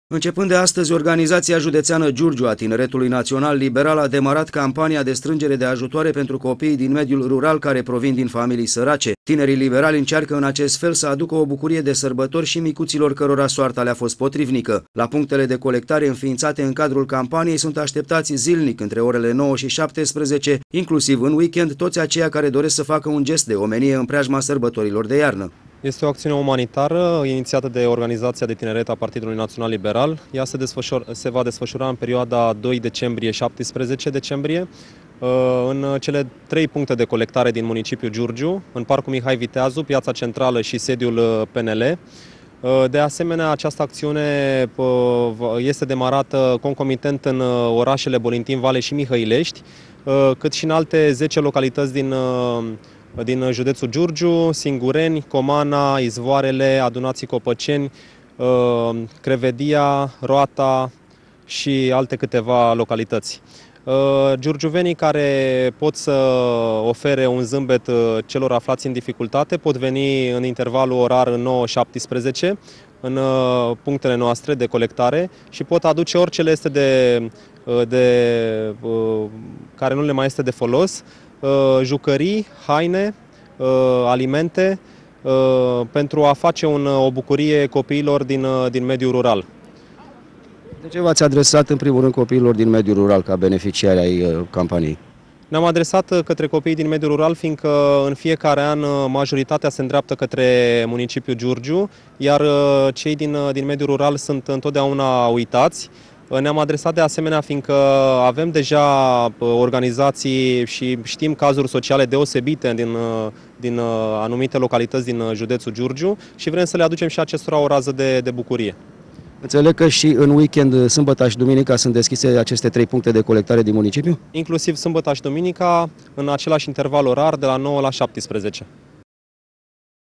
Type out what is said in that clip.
Începând de astăzi, Organizația Județeană Giurgiu a Tineretului Național Liberal a demarat campania de strângere de ajutoare pentru copiii din mediul rural care provin din familii sărace. Tinerii liberali încearcă în acest fel să aducă o bucurie de sărbători și micuților cărora soarta le-a fost potrivnică. La punctele de colectare înființate în cadrul campaniei sunt așteptați zilnic între orele 9 și 17, inclusiv în weekend, toți aceia care doresc să facă un gest de omenie în preajma sărbătorilor de iarnă. Este o acțiune umanitară inițiată de Organizația de Tineret a Partidului Național Liberal. Ea se va desfășura în perioada 2 decembrie-17 decembrie în cele 3 puncte de colectare din municipiul Giurgiu, în Parcul Mihai Viteazu, Piața Centrală și sediul PNL. De asemenea, această acțiune este demarată concomitent în orașele Bolintin, Vale și Mihăilești, cât și în alte 10 localități din județul Giurgiu: Singureni, Comana, Izvoarele, Adunații Copăceni, Crevedia, Roata și alte câteva localități. Giurgiuvenii care pot să ofere un zâmbet celor aflați în dificultate pot veni în intervalul orar 9-17 în punctele noastre de colectare și pot aduce orice le este care nu le mai este de folos: jucării, haine, alimente, pentru a face o bucurie copiilor din mediul rural. De ce v-ați adresat în primul rând copiilor din mediul rural ca beneficiari ai campaniei? Ne-am adresat către copiii din mediul rural, fiindcă în fiecare an majoritatea se îndreaptă către municipiul Giurgiu, iar cei din mediul rural sunt întotdeauna uitați. Ne-am adresat de asemenea fiindcă avem deja organizații și știm cazuri sociale deosebite din anumite localități din județul Giurgiu și vrem să le aducem și acestora o rază de bucurie. Înțeleg că și în weekend, sâmbătă și duminica, sunt deschise aceste 3 puncte de colectare din municipiu? Inclusiv sâmbătă și duminica, în același interval orar, de la 9 la 17.